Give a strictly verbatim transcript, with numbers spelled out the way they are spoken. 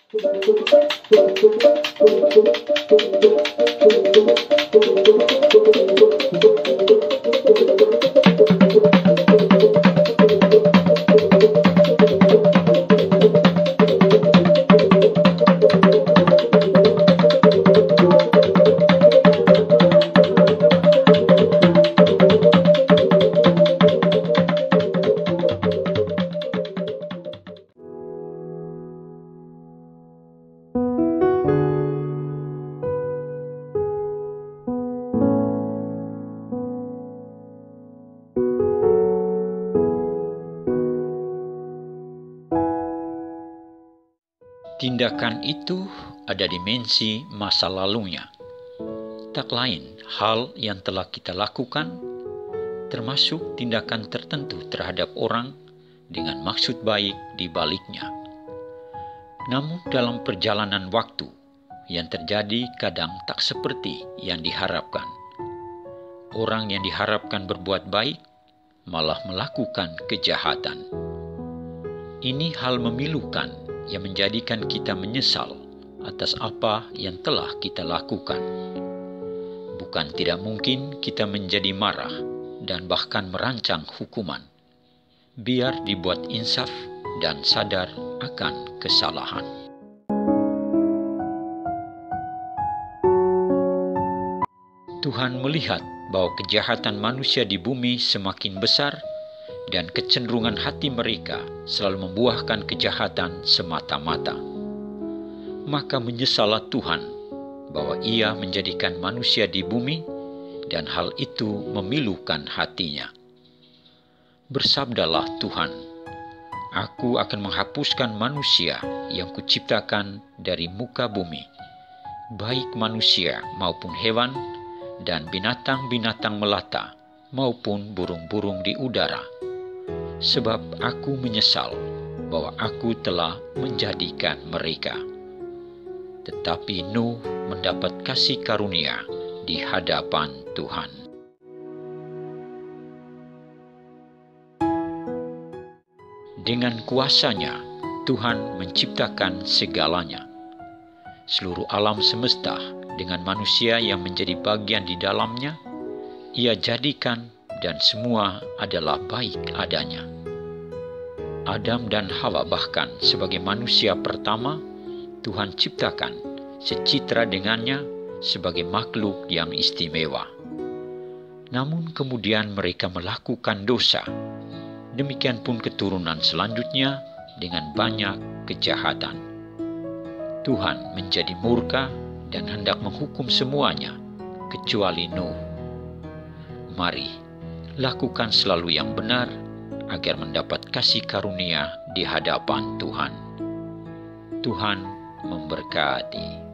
Tindakan itu ada dimensi masa lalunya, tak lain hal yang telah kita lakukan, termasuk tindakan tertentu terhadap orang dengan maksud baik di baliknya. Namun dalam perjalanan waktu, yang terjadi kadang tak seperti yang diharapkan. Orang yang diharapkan berbuat baik malah melakukan kejahatan. Ini hal memilukan yang menjadikan kita menyesal atas apa yang telah kita lakukan. Bukan tidak mungkin kita menjadi marah dan bahkan merancang hukuman, biar dibuat insaf dan sadar akan kesalahan. Tuhan melihat bahwa kejahatan manusia di bumi semakin besar dan kecenderungan hati mereka selalu membuahkan kejahatan semata-mata. Maka menyesallah Tuhan bahwa Ia menjadikan manusia di bumi dan hal itu memilukan hatinya. Bersabdalah Tuhan, Aku akan menghapuskan manusia yang kuciptakan dari muka bumi, baik manusia maupun hewan dan binatang-binatang melata maupun burung-burung di udara. Sebab aku menyesal bahwa aku telah menjadikan mereka. Tetapi Nuh mendapat kasih karunia di hadapan Tuhan. Dengan kuasanya, Tuhan menciptakan segalanya. Seluruh alam semesta dengan manusia yang menjadi bagian di dalamnya, Ia jadikan dan semua adalah baik adanya. Adam dan Hawa bahkan sebagai manusia pertama, Tuhan ciptakan secitra dengannya sebagai makhluk yang istimewa. Namun kemudian mereka melakukan dosa. Demikian pun keturunan selanjutnya dengan banyak kejahatan. Tuhan menjadi murka dan hendak menghukum semuanya, kecuali Nuh. Mari, lakukan selalu yang benar agar mendapat kasih karunia di hadapan Tuhan. Tuhan memberkati.